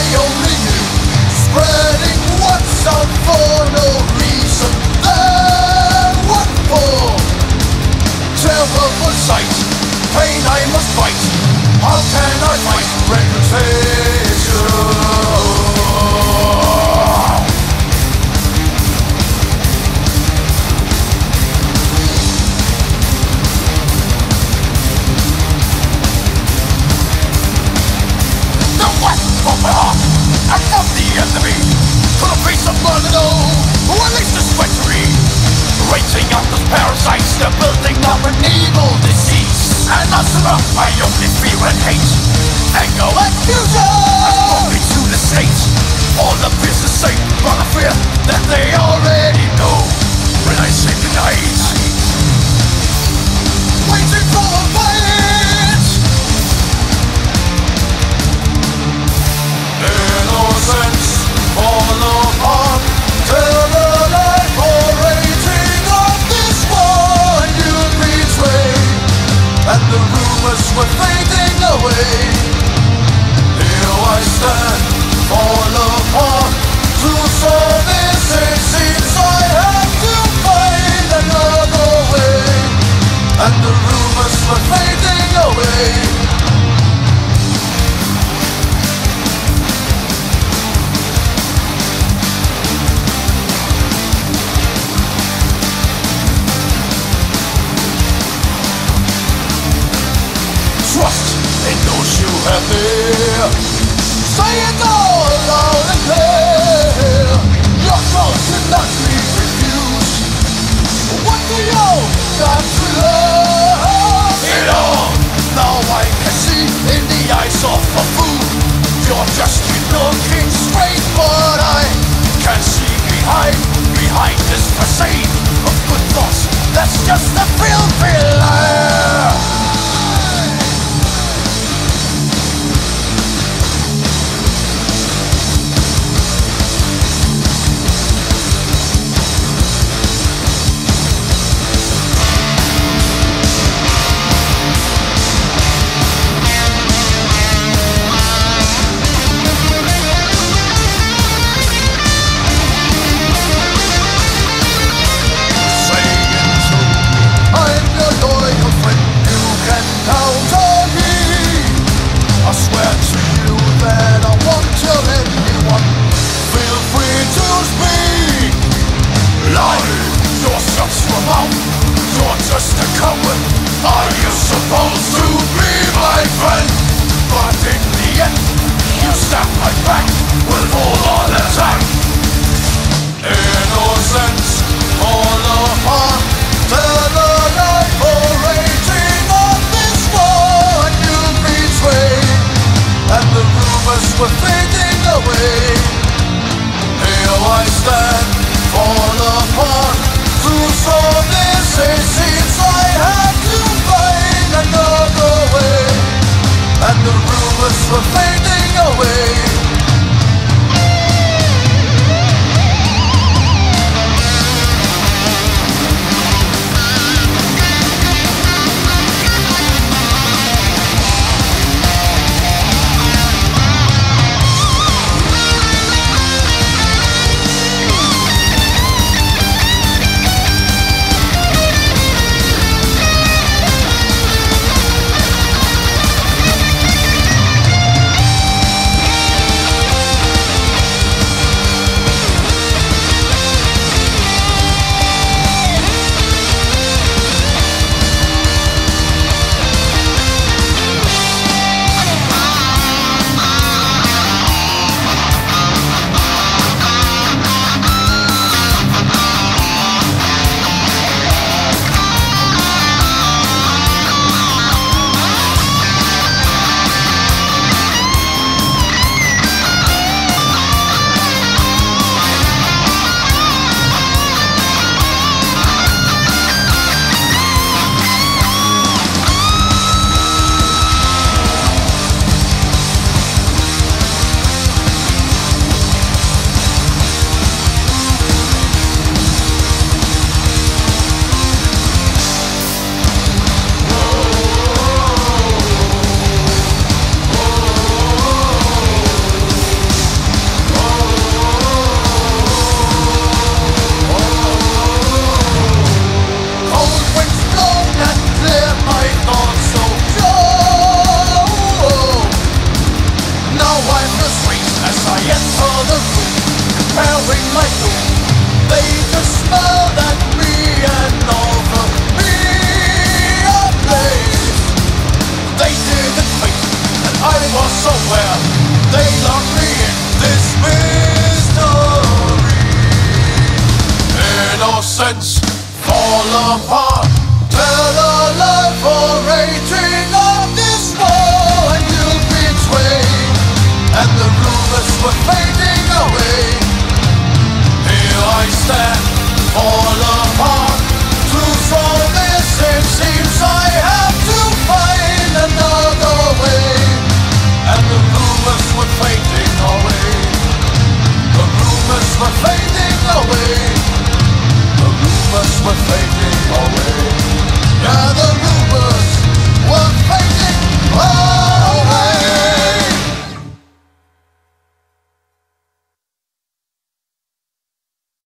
I only knew, spreading what's out for no reason. Then what for? Terrible sight, pain I must fight. How can I fight reputation? The what from my heart and from the enemy, to the face of murder, who unleashed this treachery. Raging out those parasites, they're building up an evil disease. And surrounded by only fear and hate, anger and fusion has brought me to the state. All the business sake, but I fear that they already know when I sleep at night, waiting for a fight. Innocence fall apart, till the life orating of this one you betray, and the rumors were fading away. Here I stand, fall apart, to solve this it seems I have to find another way, and the rumors were fading away. Trust in those you have near. Say it all loud and clear. Your call cannot be refused. What do you got to love? It all. Now I can see in the eyes of a fool. You're just looking straight, but I can see behind this facade of good thoughts. That's just a filthy lie. You're just a coward. Are you supposed to be my friend? But in the end, you stab my back with full-on attack. Innocence fall apart, till the life orating of this one you betrayed, and the rumors were fading away. Here I stand, fall apart, to solve this it seems I have to find another way, and the rumors were fading away. enter the room, preparing my doom. They just smiled at me and offered me a place. They didn't think that I was somewhere. They locked me in this mystery. Innocence fall apart, tell a lie for raging of this war, and you'll betray. And the rumors were fading.